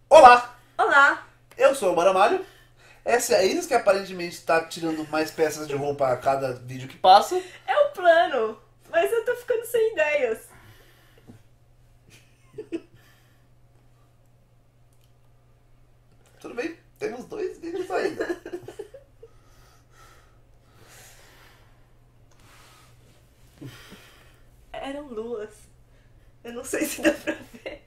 Olá, Olá! eu sou o Maramalho. Essa é a Isis que aparentemente está tirando mais peças de roupa a cada vídeo que passa. É o plano, mas eu tô ficando sem ideias. Tudo bem, temos 2 vídeos ainda. Eram luas. Eu não sei se dá pra ver.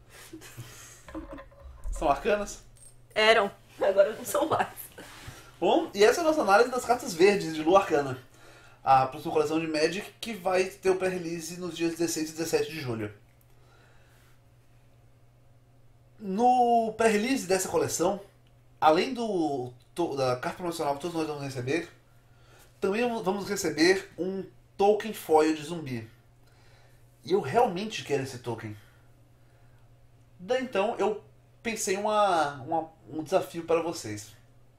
São arcanas. Eram, agora não são mais. Bom, e essa é a nossa análise das cartas verdes de Lua Arcana. A próxima coleção de Magic que vai ter o pré-release nos dias 16 e 17 de julho. No pré-release dessa coleção, além da carta promocional que todos nós vamos receber, também vamos receber um token foil de zumbi. E eu realmente quero esse token. Daí então eu pensei um desafio para vocês.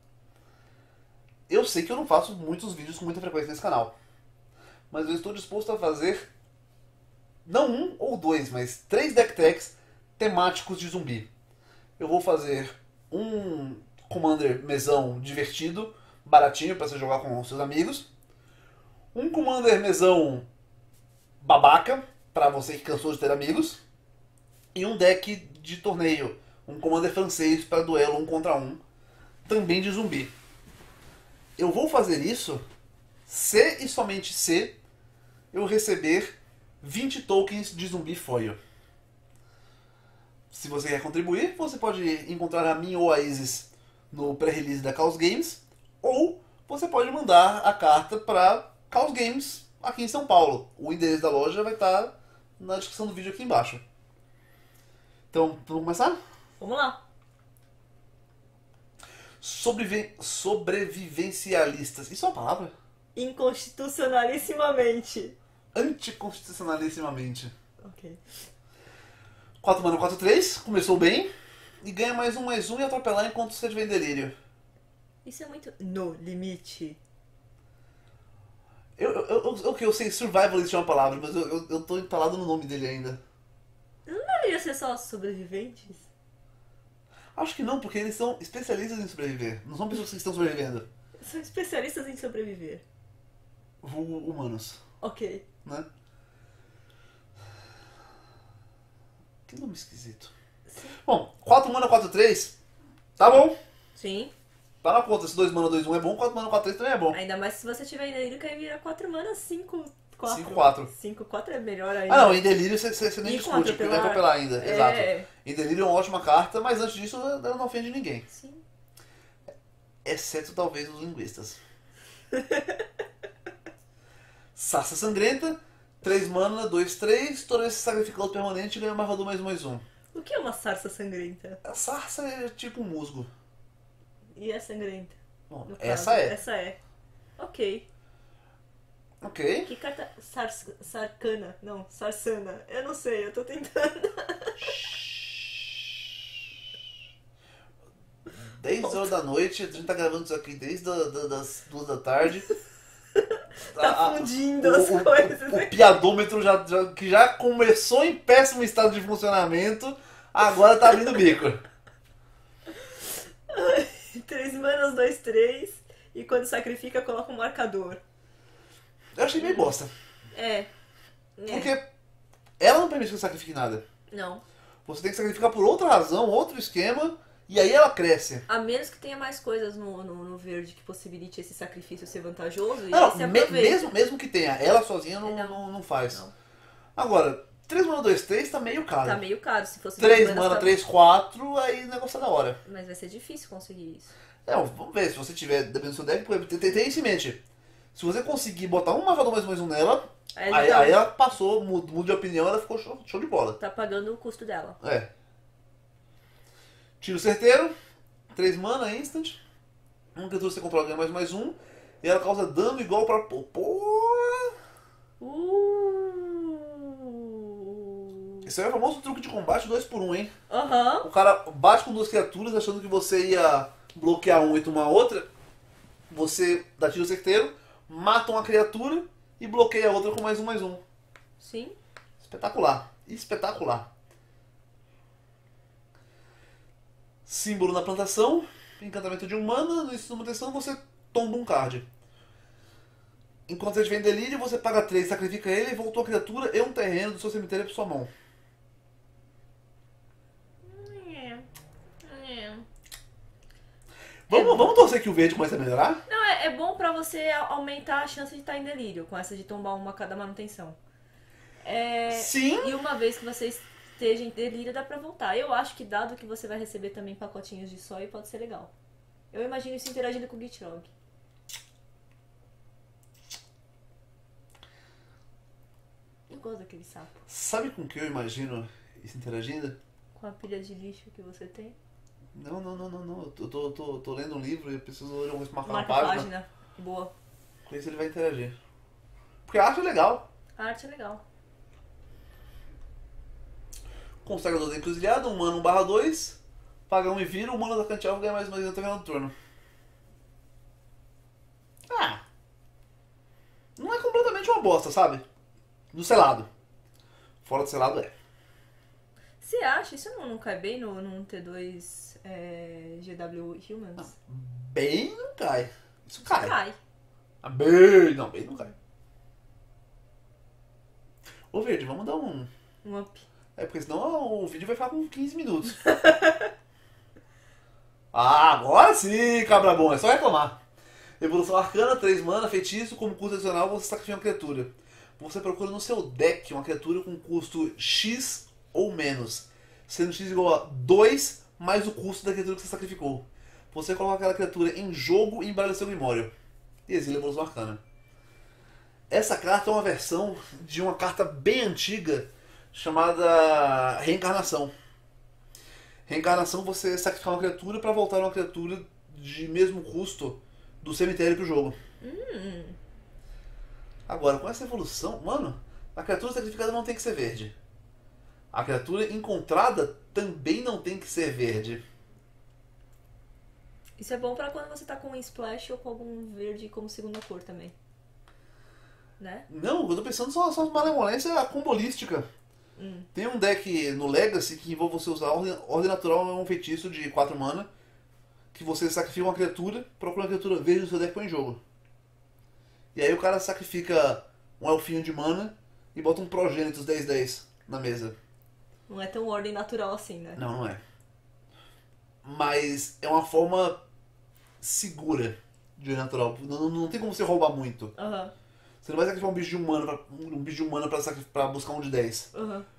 Eu sei que eu não faço muitos vídeos com muita frequência nesse canal. Mas eu estou disposto a fazer não um ou dois, mas 3 deck techs temáticos de zumbi. Eu vou fazer um Commander mesão divertido, baratinho para você jogar com os seus amigos. Um Commander mesão babaca, para você que cansou de ter amigos. E um deck de torneio, um Commander francês para duelo 1 contra 1, também de zumbi. Eu vou fazer isso se e somente se eu receber 20 tokens de zumbi foil. Se você quer contribuir, você pode encontrar a mim ou a Isis no pré-release da Chaos Games, ou você pode mandar a carta para Chaos Games aqui em São Paulo. O endereço da loja vai estar na descrição do vídeo aqui embaixo. Então, vamos começar? Vamos lá. Sobrevivencialistas. Isso é uma palavra? Inconstitucionalissimamente. Anticonstitucionalissimamente. Ok. 4 mana, 4/3. Começou bem. E ganha mais um e atropelar enquanto você estiver em delírio. Isso é muito no limite. Eu sei, survivalist é uma palavra, mas eu tô entalado no nome dele ainda. Não deveria ser só sobreviventes? Acho que não, porque eles são especialistas em sobreviver. Não são pessoas que estão sobrevivendo. São especialistas em sobreviver. Humanos, Ok. né? Que nome esquisito. Sim. Bom, 4 mana, 4/3. Tá bom. Sim. Tá na conta. Se 2 mana, 2/1 é bom, 4 mana, 4/3 também é bom. Ainda mais se você tiver em delírio que aí vira 4 mana, 5, 4. 5/4. 5, 4 é melhor ainda. Ah não, em delírio você nem E com discute, porque vai atropelar ainda. É. Exato. Em delírio é uma ótima carta, mas antes disso ela não ofende ninguém. Sim. Exceto talvez os linguistas. Sarça Sangrenta, 3 mana, 2/3. Toda vez que você sacrifica outro permanente, ganha marcador mais um. O que é uma sarça sangrenta? A sarça é tipo um musgo. E é sangrenta? Bom, No essa caso. é. Essa é. Ok. Ok. Que carta. Sarcana? Não, sarsana. Eu não sei, eu tô tentando. 10 horas da noite, a gente tá gravando isso aqui desde das 2 da tarde. Tá fundindo as coisas. O piadômetro que já começou em péssimo estado de funcionamento, agora tá abrindo o bico. 3 manas, 2, 3. E quando sacrifica, coloca um marcador. Eu achei meio bosta. É. Porque ela não permite que você sacrifique nada. Não. Você tem que sacrificar por outra razão, outro esquema, e aí ela cresce. A menos que tenha mais coisas no verde que possibilite esse sacrifício ser vantajoso. E Não, aí se aproveita. mesmo que tenha, ela sozinha Não. não faz. Não. Agora, 3 mana 2, 3 tá meio caro. Tá meio caro. Se fosse 3 2 manas, mana tá- 3, 4, aí o negócio tá da hora. Mas vai ser difícil conseguir isso. Não, vamos ver, se você tiver, dependendo do seu deck, tem isso em mente. Se você conseguir botar um marcador mais um nela, aí ela passou, muda de opinião, ela ficou show de bola. Tá pagando o custo dela. É. Tiro certeiro, 3 mana, instant. Uma criatura que você controla ganha mais um. E ela causa dano igual pra... Pô. Esse aí é o famoso truque de combate 2x1, hein? Aham. O cara bate com 2 criaturas achando que você ia bloquear um e tomar outra. Você dá tiro certeiro, mata uma criatura e bloqueia a outra com mais um. Sim. Espetacular. Espetacular. Símbolo na plantação, encantamento de um mana, no início da manutenção você tomba um card. Enquanto você estiver em delírio, você paga 3, sacrifica ele e voltou a criatura e um terreno do seu cemitério para sua mão. Vamos torcer que o verde comece a melhorar? Não, é bom pra você aumentar a chance de estar em delírio, com essa de tombar uma a cada manutenção. Sim. E uma vez que você esteja em delírio, dá pra voltar. Eu acho que dado que você vai receber também pacotinhos de soy, pode ser legal. Eu imagino isso interagindo com o Gitrog. Eu gosto daquele sapo. Sabe com que eu imagino isso interagindo? Com a pilha de lixo que você tem. Não. Eu tô lendo um livro e eu preciso marcar uma Marca a página. Boa. Com isso ele vai interagir. Porque a arte é legal. A arte é legal. Consagrador da Encruzilhada, um mana 1/2. Paga 1 e vira, um mana da Cantialvo ganha mais 2 até o final do turno. Não é completamente uma bosta, sabe? No selado. Fora do selado é. Você acha? Isso não cai bem num T2 GW Humans? Bem não cai. Isso cai. Cai. Bem não cai. Ô Verde, vamos dar um... Um up. Porque senão o vídeo vai ficar com 15 minutos. Agora sim, cabra bom, é só reclamar. Evolução Arcana, 3 mana, feitiço, como custo adicional você sacrifica uma criatura. Você procura no seu deck uma criatura com custo X ou menos, sendo X igual a 2 mais o custo da criatura que você sacrificou. Você coloca aquela criatura em jogo e embaralha seu Grimório. E exila a Evolução Arcana. Essa carta é uma versão de uma carta bem antiga chamada Reencarnação. Reencarnação, você sacrificar uma criatura para voltar uma criatura de mesmo custo do cemitério pro jogo. Agora, com essa evolução, mano, a criatura sacrificada não tem que ser verde. A criatura encontrada também não tem que ser verde. Isso é bom pra quando você tá com um splash ou com algum verde como segunda cor também. Né? Não, eu tô pensando só malemolência combolística. Tem um deck no Legacy que envolve você usar Ordem Natural, é um feitiço de 4 mana, que você sacrifica uma criatura, procura uma criatura verde no seu deck e põe em jogo. E aí o cara sacrifica um elfinho de mana e bota um Progênitos 10/10 na mesa. Não é tão ordem natural assim, né? Não é. Mas é uma forma segura de Ordem Natural. Não tem como você roubar muito. Você não vai sacrificar um bicho de um mana pra buscar um de 10.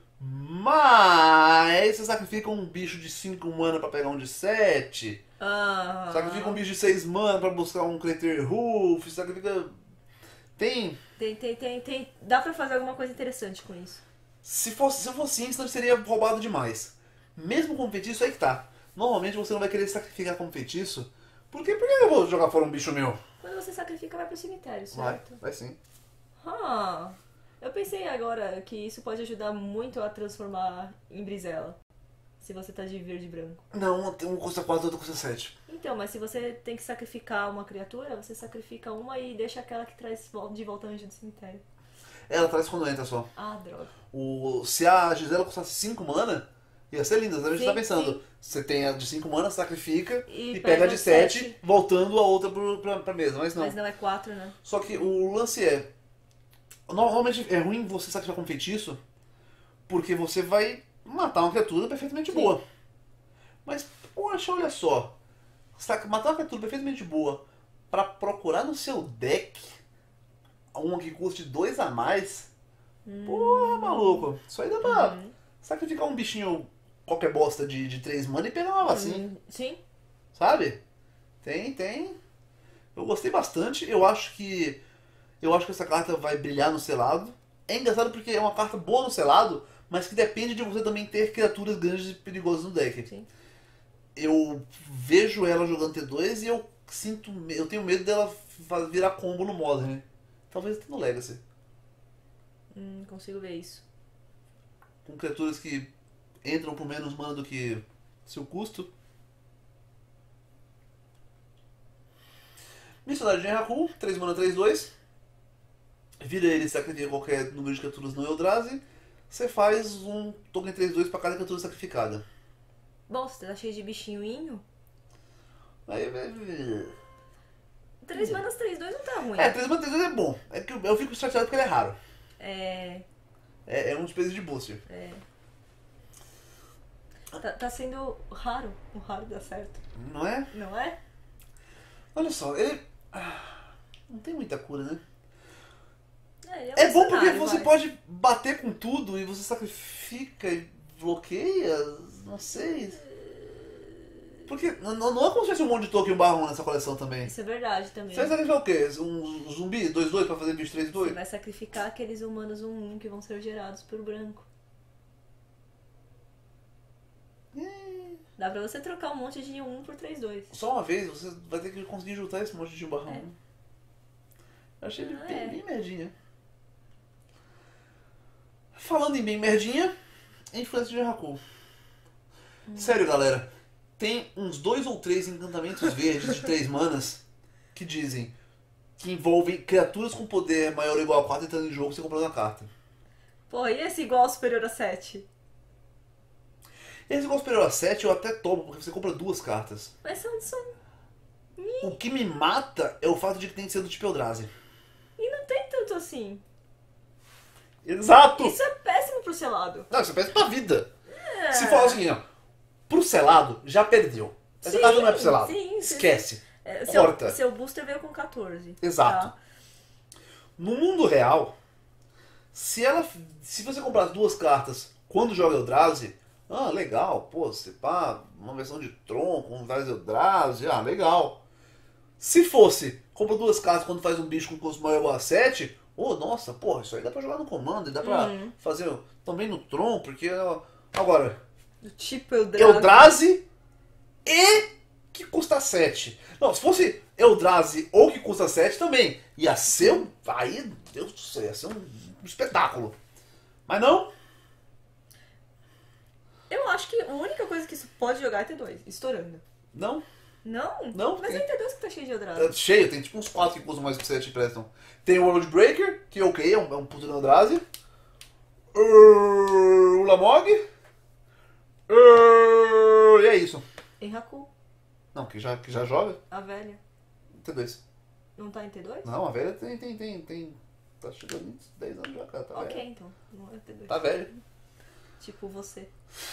Mas você sacrifica um bicho de 5 mana pra pegar um de 7. Sacrifica um bicho de 6 mana pra buscar um Crater Roof. Sacrifica... Tem. Dá pra fazer alguma coisa interessante com isso. Se fosse instant, seria roubado demais. Mesmo com feitiço, aí que tá. Normalmente você não vai querer sacrificar como feitiço. Por que eu vou jogar fora um bicho meu? Quando você sacrifica, vai pro cemitério, certo? Vai sim. Eu pensei agora que isso pode ajudar muito a transformar em Brisela. Se você tá de verde e branco. Não, um custa 4 e outro custa 7. Então, mas se você tem que sacrificar uma criatura, você sacrifica uma e deixa aquela que traz de volta anjo do cemitério. Ela traz quando entra só. Droga. Se a Gisela custasse 5 mana, ia ser linda. A gente tá pensando. Sim. Você tem a de 5 mana, sacrifica E pega a de 7, 7, voltando a outra pra mesa. Mas não. Mas não é 4, né? Só que o lance é... Normalmente é ruim você sacrificar com feitiço, porque você vai matar uma criatura perfeitamente boa. Mas, poxa, olha só. Matar uma criatura perfeitamente boa pra procurar no seu deck uma que custe 2 a mais... Porra, maluco. Isso aí dá pra sacrificar um bichinho qualquer bosta de 3 mana e pegar uma assim. Sim. Sabe? Tem. Eu gostei bastante. Eu acho que essa carta vai brilhar no selado. É engraçado porque é uma carta boa no selado, mas que depende de você também ter criaturas grandes e perigosas no deck. Sim. Eu vejo ela jogando T2 e eu tenho medo dela virar combo no Modern. Talvez até no Legacy. Consigo ver isso. Com criaturas que entram por menos mana do que seu custo. Missionário de Genraku, 3 mana, 3/2. Vira ele e sacrifica qualquer número de criaturas no Eldrazi. Você faz um token 3/2 para cada criatura sacrificada. Bom, você tá cheio de bichinho. Aí, 3 manas, 3/2 não tá ruim. 3 manas 3 é bom. É que eu fico chateado porque ele é raro. É. É um despesa de booster. Tá sendo raro. O raro dá certo. Não é? Não é? Olha só, ele. Não tem muita cura, né? Ele um É bom porque mercenário, você vai. pode bater com tudo e você sacrifica e bloqueia. Não sei. Porque não é como se tivesse um monte de token barra nessa coleção também. Isso é verdade também. Você vai sacrificar o quê? Um zumbi 2/2 pra fazer bicho 3/2? Você vai sacrificar aqueles humanos 1/1 que vão ser gerados por branco. Dá pra você trocar um monte de 1 por 3/2. Só uma vez você vai ter que conseguir juntar esse monte de 1/1. Eu achei ele bem merdinha. Falando em bem merdinha, influência de Haku. Sério, galera. Tem uns 2 ou 3 encantamentos verdes de 3 manas que dizem que envolvem criaturas com poder maior ou igual a 4 entrando em jogo e você comprando a carta. Pô, e esse igual ao superior a 7? Esse igual superior a 7 eu até tomo, porque você compra 2 cartas. Mas são... O que me mata é o fato de que tem que ser do tipo Eldrazi. E não tem tanto assim. Exato! Isso é péssimo pro selado. Não, isso é pra vida. Se falar o seguinte, ó, pro selado, já perdeu. Essa Sim, carta não é pro selado. sim. Esquece. Seu, Corta. seu booster veio com 14. Exato. Tá? No mundo real, se você comprar as 2 cartas quando joga Eldrazi, legal, pô, você pá, uma versão de tronco, um Eldrazi Eldrazi, legal. Se fosse, compra 2 cartas quando faz um bicho com custo maior ou igual a 7, nossa, porra, isso aí dá pra jogar no comando, dá pra fazer também no tronco, porque agora, Do tipo Eldrazi. Eldrazi e que custa 7. Não, se fosse Eldrazi ou que custa 7 também, ia ser aí, Deus do céu, ia ser um espetáculo. Mas não. Eu acho que a única coisa que isso pode jogar é T2, estourando. Não. Não? Não, Mas tem. é T2 que tá cheio de É Eldrazi. cheio, tem tipo uns 4 que custam mais que 7 e prestam. Tem o World Breaker, que ok, é um puto de Eldrazi. O Lamog. E é isso. Em Haku, Não, que já joga. a velha. T2. Não tá em T2? Não, a velha tem. Tá chegando em 10 anos já, cara. Tá Ok, velha. então. Não é T2. Tá velha. Tipo você.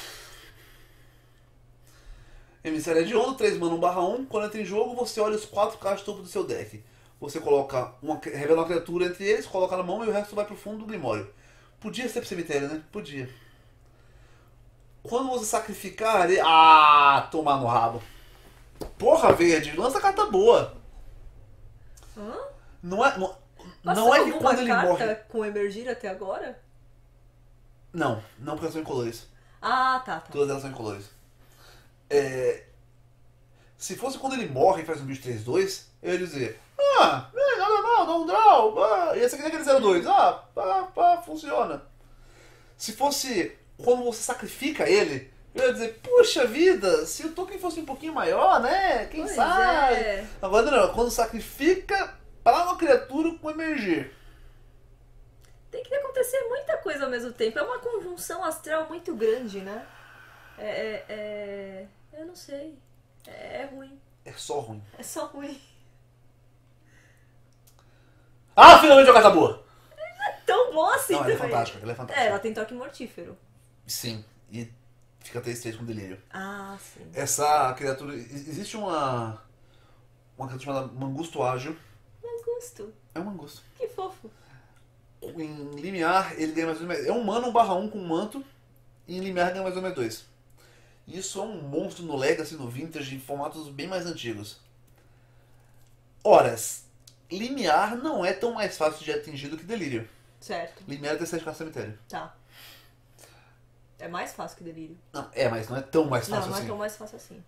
Emissária de Ouro, 3 mana 1/1. Quando entra em jogo, você olha os 4 caras topo do seu deck. Você coloca revela uma criatura entre eles, coloca na mão e o resto vai pro fundo do Grimório. Podia ser pro cemitério, né? Podia. Quando você sacrificar ele. Tomar no rabo. Porra, verde, lança carta boa. Hã? Não é que Passou quando ele alguma morre. carta com emergir até agora? Não porque elas são incolores. Tá. Todas elas são incolores. Se fosse quando ele morre e faz um bicho 3/2, eu ia dizer: nada mal, dá um draw. E esse aqui é aquele 0/2. Funciona. Se fosse quando você sacrifica ele, eu ia dizer: puxa vida, se o token fosse um pouquinho maior, né? Quem Pois sabe? é. Agora não, quando sacrifica para uma criatura com emergir. Tem que acontecer muita coisa ao mesmo tempo. É uma conjunção astral muito grande, né? Eu não sei. É ruim. É só ruim. É só ruim. Finalmente uma carta boa! Tão bom assim Não, ela é também. fantástica, ela é fantástica. Ela tem toque mortífero. Sim, e fica 3/3 com delírio. Sim. Essa criatura. Existe uma criatura chamada Mangusto Ágil. Mangusto. É um mangusto. Que fofo. Em limiar, ele ganha mais 2/2. É um mana 1/1 com manto. E em limiar ganha mais 2/2. Isso é um monstro no Legacy, no Vintage, em formatos bem mais antigos. Horas. Limiar não é tão mais fácil de atingir do que Delírio. Certo. Limiar é ter 7 cartas no cemitério. Tá. É mais fácil que delírio. Não, mas não é tão mais fácil Não assim. é tão mais fácil assim.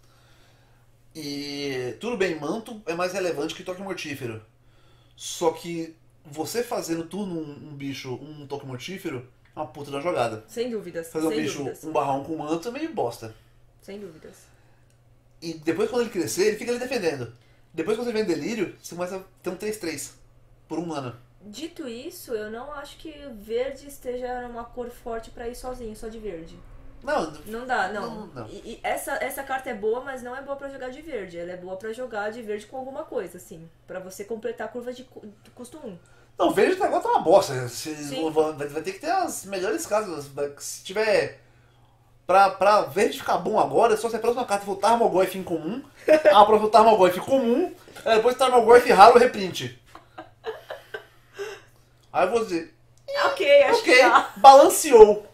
E tudo bem, manto é mais relevante que toque mortífero. Só que você fazendo turno um bicho, um toque mortífero, é uma puta da jogada. Sem dúvidas. Fazer um sem bicho dúvidas. 1/1 com manto é meio bosta. Sem dúvidas. E depois quando ele crescer, ele fica ali defendendo. Depois quando você vem delírio, você começa a ter um 3/3 por 1 mana. Dito isso, eu não acho que verde esteja uma cor forte pra ir sozinho, só de verde. Não, Não dá, não. Não. E essa carta é boa, mas não é boa pra jogar de verde. Ela é boa pra jogar de verde com alguma coisa, assim. Pra você completar a curva de custo 1. Não, verde até agora tá uma bosta. Sim. Vai ter que ter as melhores cartas. Se tiver. Pra verde ficar bom agora, é só se a próxima carta for Tarmogoyf incomum. A próxima Tarmogoyf comum. Depois Tarmogoyf raro reprint. Aí eu vou dizer. Ok, acho que tá. Balanceou.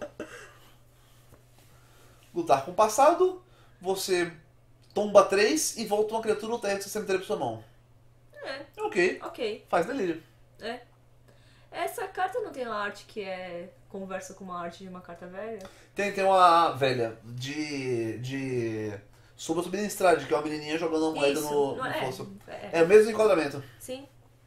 Lutar com o passado, você tomba 3 e volta uma criatura no terra que você sempre teve pra sua mão. Ok. Ok. Faz delírio. Essa carta não tem uma arte que conversa com uma arte de uma carta velha? Tem uma velha de Sombra Subida Estrade, que é uma menininha jogando uma moeda no fosso. É o mesmo enquadramento. Sim.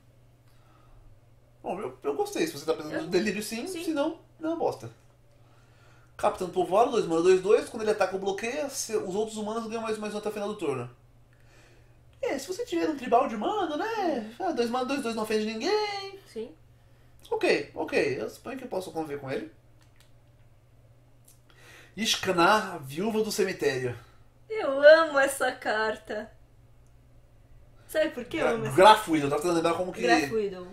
Bom, eu gostei. Se você tá pensando no delírio, sim. Sim. Se não, não bosta. Capitão Povoado, 2 mana, 2/2. Quando ele ataca ou bloqueia, os outros humanos ganham mais um até o final do turno. Se você tiver um tribal de mana, né? 2 mana, 2/2 não ofende ninguém. Sim. Ok. Eu suponho que eu posso conviver com ele. Ishkanar, Viúva do Cemitério. Eu amo essa carta. Sabe por que eu amo essa carta? Grafuido, eu tava tentando lembrar como que... Grafuido.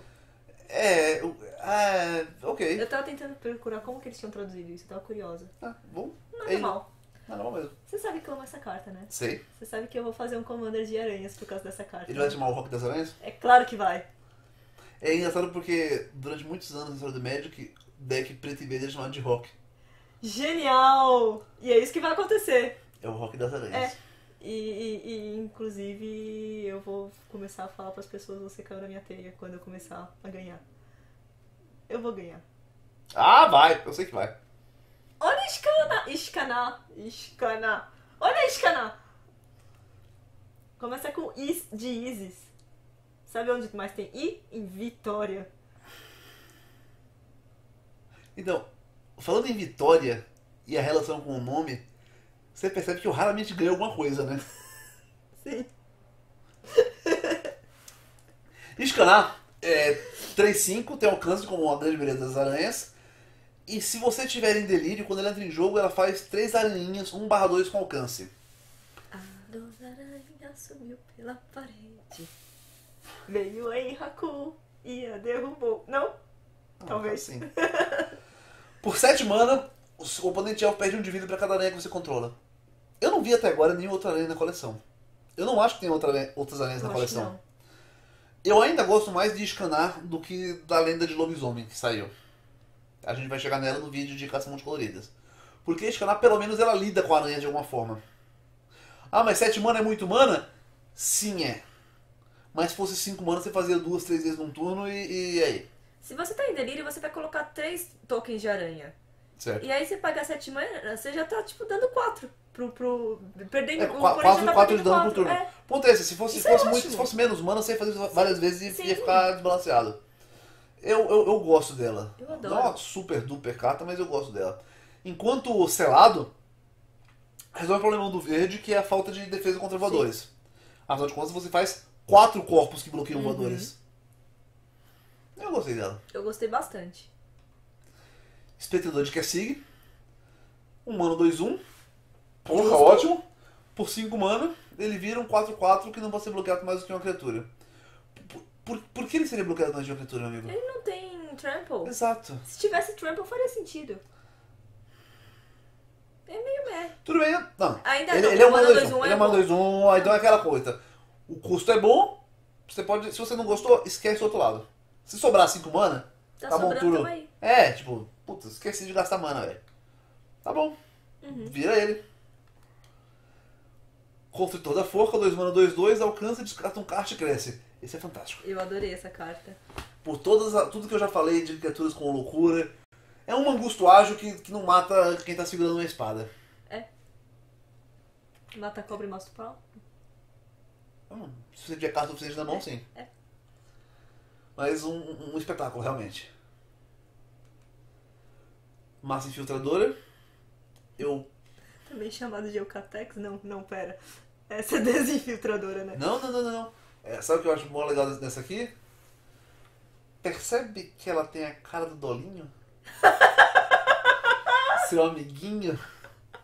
Ok. Eu tava tentando procurar como que eles tinham traduzido isso, eu tava curiosa. Bom. Não é mal. Não é mal mesmo. Você sabe que eu amo essa carta, né? Sei. Você sabe que eu vou fazer um commander de aranhas por causa dessa carta. Ele vai chamar o Rock das Aranhas? É claro que vai. É engraçado porque durante muitos anos na história do Magic, deck preto e verde é chamado de Rock. Genial! E é isso que vai acontecer. É o Rock das Aranhas. E inclusive eu vou começar a falar pras pessoas: você caiu na minha teia quando eu começar a ganhar. Eu vou ganhar. Ah, vai! Eu sei que vai. Olha Ishkaná. Olha Ishkaná. Começa com Is de Isis. Sabe onde mais tem I? Em Vitória. Então, falando em Vitória e a relação com o nome, você percebe que eu raramente ganho alguma coisa, né? Sim. Ishkaná é 3/5, tem alcance como uma grande beleza das aranhas. E se você tiver em delírio, quando ela entra em jogo, ela faz 3 aranhinhas, 1/2 com alcance. A dona aranha subiu pela parede. Veio em Haku e a derrubou. Não? Talvez. Sim. Por 7 mana, o oponente elfo perde 1 de vida pra cada aranha que você controla. Eu não vi até agora nenhuma outra aranha na coleção. Eu não acho que tem outras aranhas na Eu acho que coleção. não. Eu ainda gosto mais de Ishkanar do que da lenda de lobisomem que saiu. A gente vai chegar nela no vídeo de Caça Multicoloridas. Porque Ishkanar, pelo menos, ela lida com a aranha de alguma forma. Ah, mas 7 mana é muito mana? Sim, é. Mas se fosse 5 mana, você fazia 2, 3 vezes num turno e aí? Se você tá em delírio, você vai colocar 3 tokens de aranha. Certo. E aí você paga 7 mana, você já tá tipo dando 4 perdendo. 4 de dano por turno. É. Ponto é esse, se fosse ótimo. se fosse menos mana, você ia fazer várias vezes e Sim. ia ficar desbalanceado. Eu gosto dela. Eu adoro. Não é uma super duper carta, mas eu gosto dela. Enquanto selado, resolve o problema do verde, que é a falta de defesa contra voadores. Afinal de contas, você faz 4 corpos que bloqueiam voadores. Eu gostei dela. Eu gostei bastante. Espectador de Kessig. 1 mana, 2/1. Porra, Justo. ótimo. Por 5 mana, ele vira um 4/4 que não pode ser bloqueado mais do que uma criatura. Por que ele seria bloqueado mais de uma criatura, meu amigo? Ele não tem trample. Exato. Se tivesse trample, faria sentido. É meio meh. Tudo bem, não. Ainda ele, não, ele é o uma mana 2/1. 2/1 Ele é é uma bom. 2/1, aí então é aquela coisa. O custo é bom, você pode. Se você não gostou, esquece o outro lado. Se sobrar 5 mana, Tá bom, sobrando turno. também. Tipo, putz, esqueci de gastar mana, velho. Tá bom. Vira ele. Construtor da Forca, 2 mana, 2/2, alcança, descarta um card e cresce. Esse é fantástico. Eu adorei essa carta. Por tudo que eu já falei de criaturas com loucura, é um mangusto ágil que não mata quem tá segurando uma espada. Mata cobra e mostra o pau. Se você tiver carta suficiente na mão, sim. Mas um espetáculo, realmente. Massa infiltradora. Eu. Também chamado de Eucatex? Não, pera. Essa é desinfiltradora, né? Não. Sabe o que eu acho mó legal dessa aqui? Percebe que ela tem a cara do Dolinho? Seu amiguinho.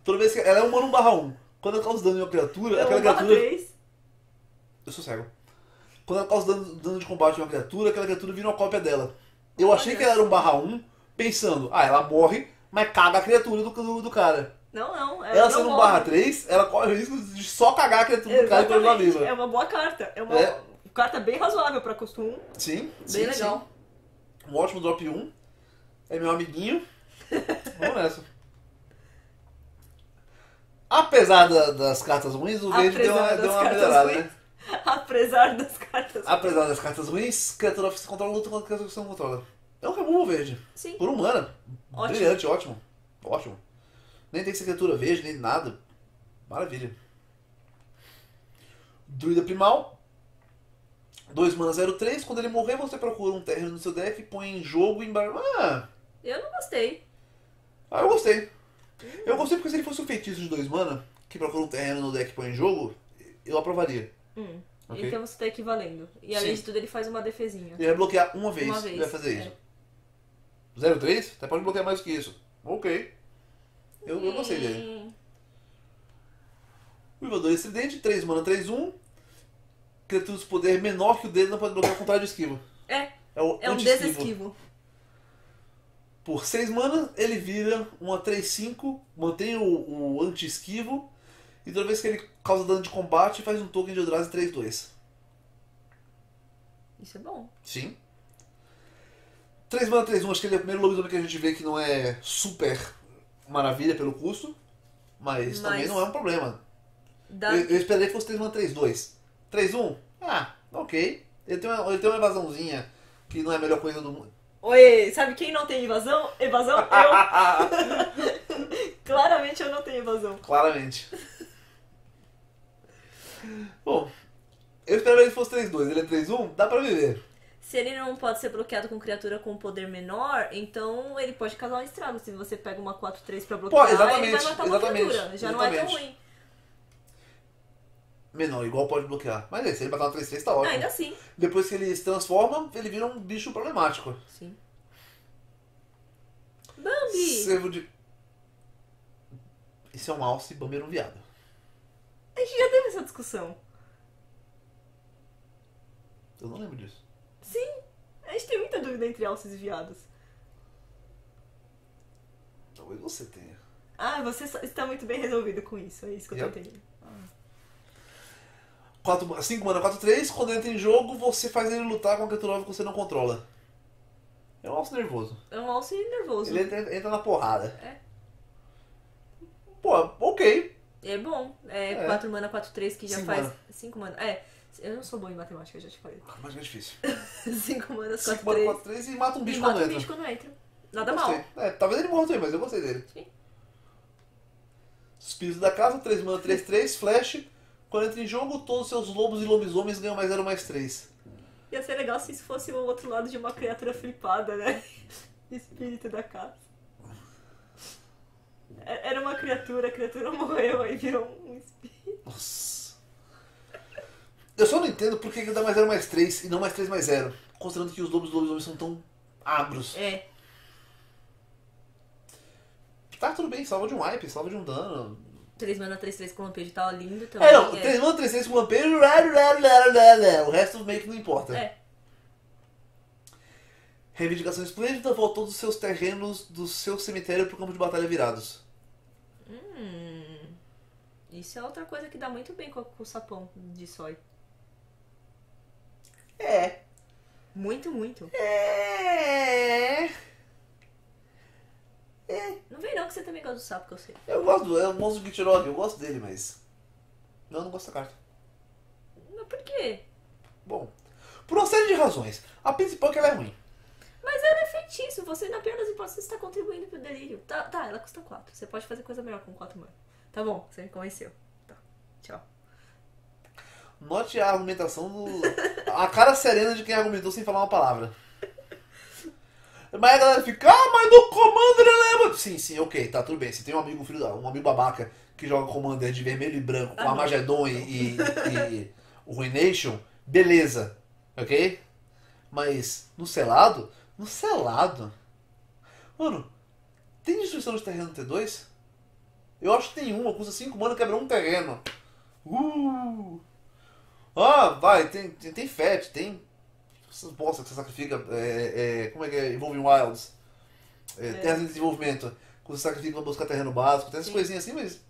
Toda vez que ela é um humano 1/1. Quando ela causa dano em uma criatura, É aquela 1/3. criatura. Eu sou cego. Quando ela causa dano de combate em uma criatura, aquela criatura vira uma cópia dela. Eu achei que ela era 1/1, pensando, ela morre, mas caga a criatura do cara. Não. Ela não sendo morre. 1/3, ela corre o risco de só cagar a criatura do cara e quando ela Exatamente. viva. É uma boa carta. É uma carta bem razoável pra custo 1. Sim, Bem legal. Um ótimo drop 1. É meu amiguinho. Vamos nessa. Apesar das cartas ruins, o verde deu uma melhorada, né? Apesar das cartas Apesar das cartas ruins, criatura que você controla luta contra criatura que você não controla. É um removal verde. Sim. Por 1 mana. Ótimo. Brilhante, ótimo. Ótimo. Nem tem que ser criatura verde, nem nada. Maravilha. Druida Primal. 2 mana 0/3. Quando ele morrer, você procura um terreno no seu deck, põe em jogo e embaralha. Eu não gostei. Eu gostei. Eu gostei porque se ele fosse um feitiço de 2 mana, que procura um terreno no deck e põe em jogo, eu aprovaria. Ok? Então você tá equivalendo. E além Sim. de tudo, ele faz uma defesinha. Ele vai bloquear uma vez. Uma vez, Ele vai fazer isso. é. 0/3? Até pode bloquear mais que isso. Ok. Eu gostei dele. Uivador Estridente, 3 mana, 3/1. Criatura de poder menor que o dele não pode bloquear ao contrário de esquivo. É o um anti-esquivo. desesquivo. Por 6 mana, ele vira uma 3/5, mantém o anti-esquivo, e toda vez que ele causa dano de combate, faz um token de Eldrazi 3/2. Isso é bom. Sim. 3 mana, 3/1, acho que ele é o primeiro lobisomem que a gente vê que não é super maravilha pelo custo, mas também não é um problema. Eu esperaria que fosse 3 mana, 3/2. 3/1? Ok. Ele tem uma evasãozinha que não é a melhor coisa do mundo. Oi, sabe quem não tem evasão? Evasão? Eu. Claramente eu não tenho evasão. Claramente. Bom, eu esperaria que ele fosse 3/2. Ele é 3/1? Dá pra viver. Se ele não pode ser bloqueado com criatura com poder menor, então ele pode causar um estrago. Se você pega uma 4/3 pra bloquear, ele vai matar uma criatura. Já não é tão ruim. Menor, igual pode bloquear. Mas se ele matar uma 3/3, tá ótimo. Ainda assim. Depois que ele se transforma, ele vira um bicho problemático. Sim. Bambi! Servo de... Isso é um alce e Bambi era um viado. A gente já teve essa discussão. Eu não lembro disso. Sim. A gente tem muita dúvida entre alces e viados. Talvez você tenha. Você está muito bem resolvido com isso. É isso que eu tô entendendo. 5 mana, 4/3. Quando entra em jogo, você faz ele lutar com a criatura que você não controla. É um alce nervoso. É um alce nervoso. Ele entra na porrada. É. Pô, ok. É bom. 4 mana, 4/3 que já 5 faz... mana. 5 mana. Eu não sou bom em matemática, eu já te falei. Mas é difícil. 5 manas, 5 mana, 4/3. 4/3 e mata um E bicho mata quando um entra. bicho quando entra. Nada Gostei. mal. Talvez ele morra também, mas eu gostei dele. Sim. Espírito da casa, 3 mana, 3/3, flash. Quando entra em jogo, todos os seus lobos e lobisomens ganham mais 0/3. Ia ser legal se isso fosse o outro lado de uma criatura flipada, né? Espírito da casa. Era uma criatura, a criatura morreu, aí virou um espírito. Nossa. Eu só não entendo por que ele dá mais 0/3 e não mais 3/0. Considerando que os lobos e lobisomens são tão agros. Tá, tudo bem, salva de um wipe, salva de um dano. 3 mana, 3/3 com lampejo tá lindo também. 3 mana, 3/3 com lampejo, o resto meio que não importa. Reivindicação esplêndida, voltou todos os seus terrenos do seu cemitério pro campo de batalha virados. Isso é outra coisa que dá muito bem com o sapão de sói. Muito, muito. Não vem não que você também gosta do sapo, que eu sei. Eu gosto, é o monstro de Gitirog, eu gosto dele, mas... Eu não gosto da carta. Mas por quê? Bom, por uma série de razões. A principal é que ela é ruim. Mas ela é feitiço, você na pior das hipóteses está contribuindo pro delírio. Tá, ela custa 4. Você pode fazer coisa melhor com 4 mana. Tá bom, você me convenceu. Tá, tchau. Note a argumentação do... A cara serena de quem argumentou sem falar uma palavra. Mas a galera fica, mas no Commander ele leva... Sim, ok, tá, tudo bem. Você tem um amigo um amigo babaca que joga Commander de vermelho e branco com Armageddon e o Ruination, beleza, ok? Mas no selado... No selado... Mano, tem destruição de terreno no T2? Eu acho que tem uma, custa 5 mana, quebra um terreno. Ah, vai, tem Fat, tem essas bostas que você sacrifica, como é que é? Evolving Wilds, Terras em Desenvolvimento, que você sacrifica pra buscar terreno básico, tem essas coisinhas assim, mas...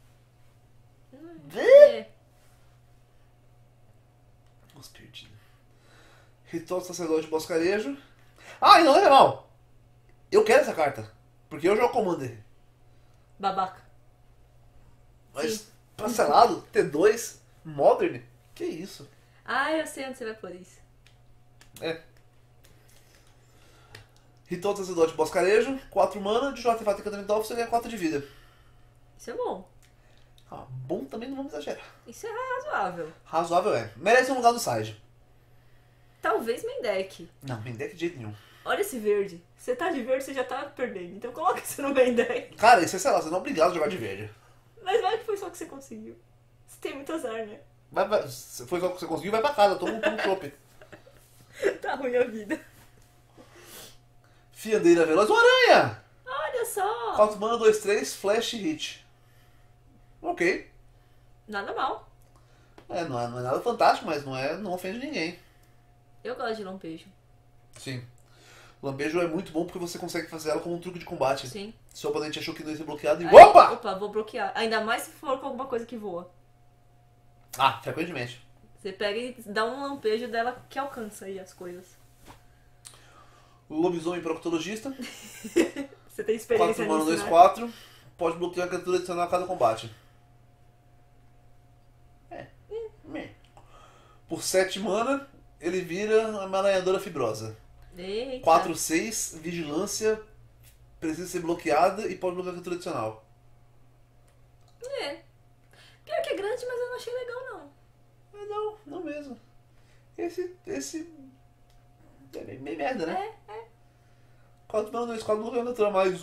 Nossa, perdido. Ritual do Sacerdote Boscarejo. Ah, e não é mal. Eu quero essa carta, porque eu jogo Commander. Babaca. Mas, Sim. parcelado, T2, Modern, que isso? Ah, eu sei onde você vai por isso. Ritual do Sacerdote Boscarejo, 4 mana, de artefato encantamental você ganha 4 de vida. Isso é bom. Ah, bom também não vamos exagerar. Isso é razoável. Razoável é. Merece um lugar no side. Talvez main deck. Não, main deck de jeito nenhum. Olha esse verde. Você tá de verde, você já tá perdendo. Então coloca isso no main deck. Cara, isso é, sei lá, você não é obrigado a jogar de verde. Mas vai que foi só que você conseguiu. Você tem muito azar, né? Se foi só o que você conseguiu, vai pra casa, toma um chopp. Tá ruim a vida. Fiandeira Veloz, uma aranha! Olha só. 4 mana, 2/3, flash hit. Ok. Nada mal. Não é nada fantástico, mas não ofende ninguém. Eu gosto de lampejo. Sim. Lampejo é muito bom porque você consegue fazer ela como um truque de combate. Sim. Seu oponente achou que não ia ser bloqueado e... Aí, Opa! Opa, vou bloquear. Ainda mais se for com alguma coisa que voa. Ah, frequentemente. Você pega e dá um lampejo dela que alcança aí as coisas. Lobisomem Proctologista. Você tem 4 experiência mana, nisso, 2/4. Pode bloquear a criatura adicional a cada combate. Por 7 mana, ele vira uma emaranhadora fibrosa. Eita. 4/6, vigilância, precisa ser bloqueada e pode bloquear a criatura adicional. É. Pior que é grande, mas eu não achei legal, não. Não mesmo. Esse é meio merda, né? 4 mana, 2/4, bloqueia a criatura mais.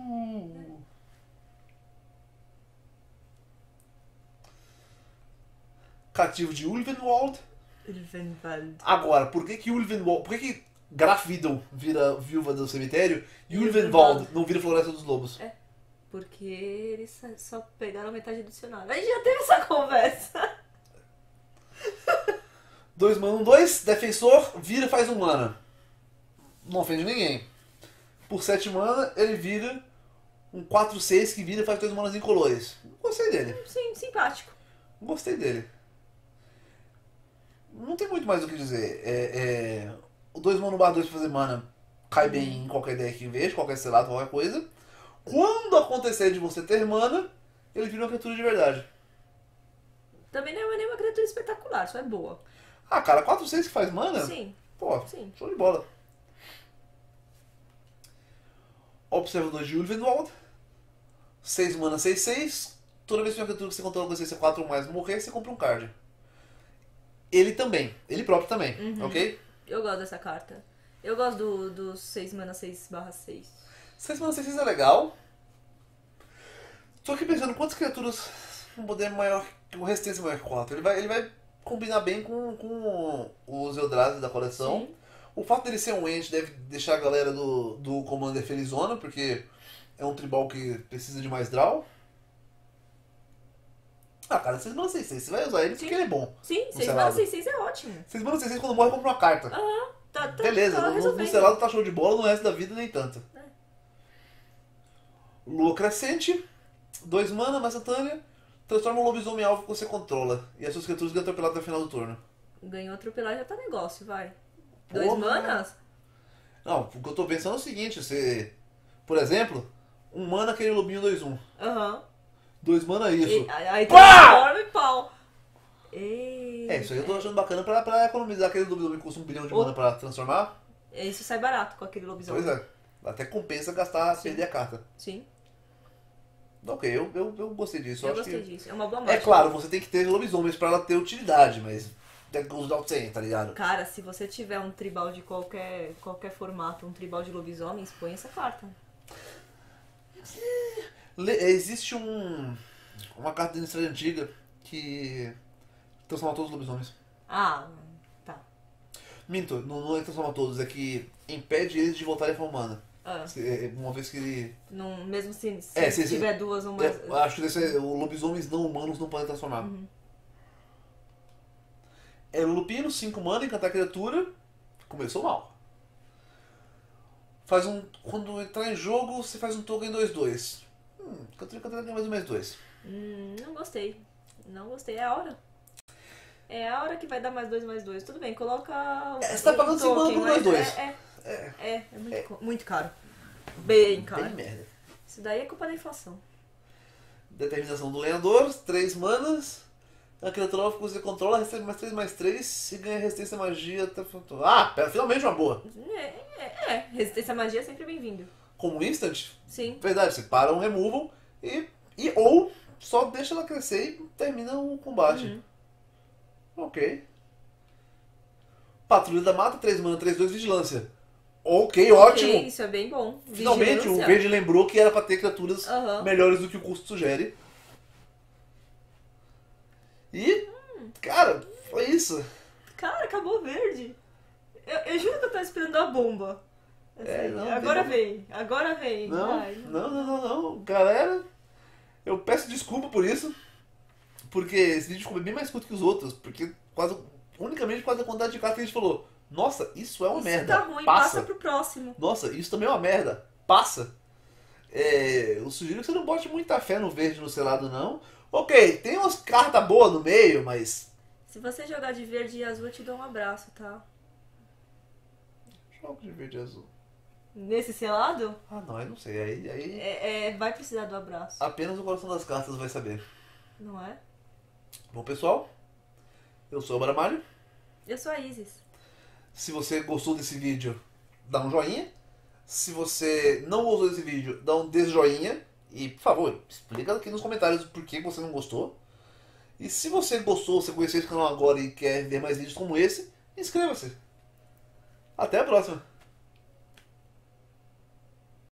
Cativo de Ulvenwald. Agora, por que Ulvenwald... Por que Grafvidel vira Viúva do Cemitério e Ulvenwald não vira Floresta dos Lobos? Porque eles só pegaram metade do dicionário. A gente já teve essa conversa. 2 mana, 2, defensor, vira e faz 1 mana. Não ofende ninguém. Por 7 mana, ele vira um 4/6 que vira e faz 2 manas incolores. Gostei dele. Sim, simpático. Gostei dele. Não tem muito mais o que dizer. O 2 mana, 2 pra fazer mana cai bem em qualquer deck que veja, qualquer selado, qualquer coisa. Quando acontecer de você ter mana, ele vira uma criatura de verdade. Também não é nenhuma criatura espetacular, só é boa. Ah, cara, 4/6 que faz mana? Sim. Pô, Sim. show de bola. Observador de Ulvenwald. 6 mana, 6/6. Toda vez que uma criatura que você controla com essência 4 ou mais morrer, você compra um card. Ele também. Ele próprio também, ok? Eu gosto dessa carta. Eu gosto dos 6 mana 6/6. 6 mana, 6/6 é legal. Tô aqui pensando quantas criaturas com poder maior, com resistência maior que 4. Ele vai combinar bem com os Eldrazi da coleção. Sim. O fato dele ser um ente deve deixar a galera do Commander felizona, porque é um tribal que precisa de mais draw. Ah, cara, 6 mana 6/6, você vai usar ele porque ele é bom. Sim, No 6 selado. mana 6/6 é ótimo. 6 mana 6/6 quando morre compra uma carta. Aham, tá Beleza, tá no resolvendo. selado tá show de bola, no resto da vida nem tanto. Lua Crescente, 2 mana, Massatânia, transforma um lobisomem alvo que você controla. E as suas criaturas ganham atropelado até o final do turno. Ganhou atropelar já tá negócio, vai. Porra. 2 manas? Não, o que eu tô pensando é o seguinte, você... Por exemplo, 1 mana aquele lobinho 2/1. Aham. 2 mana isso. Aí transforma e pau. Isso aí eu tô achando bacana pra economizar aquele lobisomem que custa 1 bilhão de mana pra transformar. Isso sai barato com aquele lobisomem. Pois é. Até compensa gastar, perder a carta. Sim, Ok, eu gostei disso. eu acho gostei que... disso. É uma boa É mágica. claro, você tem que ter lobisomens pra ela ter utilidade, mas tem que usar o 100, tá ligado? Cara, se você tiver um tribal de qualquer formato, um tribal de lobisomens, põe essa carta. Existe uma carta da Innistrad antiga que transforma todos os lobisomens. Ah, tá. Minto, não é transforma todos, é que impede eles de voltarem a formar mana. Ah, Uma vez que ele... mesmo se se tiver duas ou mais. Eu acho que os lobisomens não humanos não podem transformar. Uhum. É Lupino, 5 mana, encantar criatura. Começou mal. Quando entrar em jogo, você faz um token 2/2. Criatura encantada ganha mais um mais 2. Não gostei. Não gostei. É a hora. É a hora que vai dar mais 2. Tudo bem, coloca. Você tá pagando 5 mana por mais 2. É muito caro. Bem caro. Bem merda. Isso daí é culpa da inflação. Determinação do lenhador, 3 manas. A criatura que você controla recebe mais 3 e ganha resistência à magia até... finalmente uma boa. Resistência à magia é sempre bem-vindo. Como instant, Sim. verdade, você para um removal ou só deixa ela crescer e termina o combate. Ok. Patrulha da Mata, 3 mana, 3/2 vigilância. Ok, ótimo. Isso é bem bom. Finalmente Vigilância. o verde lembrou que era pra ter criaturas Aham. melhores do que o custo sugere. E, cara, foi isso. Cara, acabou verde. Eu juro que eu tava esperando a bomba. Assim, não, agora tem- vem. Agora vem. Vai. Não. Galera, eu peço desculpa por isso. Porque esse vídeo ficou bem mais curto que os outros. Porque unicamente por causa da quantidade de cartas que a gente falou. Nossa, isso é uma Isso merda. tá ruim, passa pro próximo. Nossa, isso também é uma merda. Passa. Eu sugiro que você não bote muita fé no verde no selado, não. Ok, tem umas cartas boas no meio, mas... Se você jogar de verde e azul, eu te dou um abraço, tá? Jogo de verde e azul. Nesse selado, Não, eu não sei. Aí vai precisar do abraço. apenas o coração das cartas vai saber. Não é? Bom, pessoal, eu sou o Baramalho. Eu sou a Isis. Se você gostou desse vídeo, dá um joinha. Se você não gostou desse vídeo, dá um desjoinha. E, por favor, explica aqui nos comentários por que você não gostou. E se você gostou, você conheceu esse canal agora e quer ver mais vídeos como esse, inscreva-se. Até a próxima!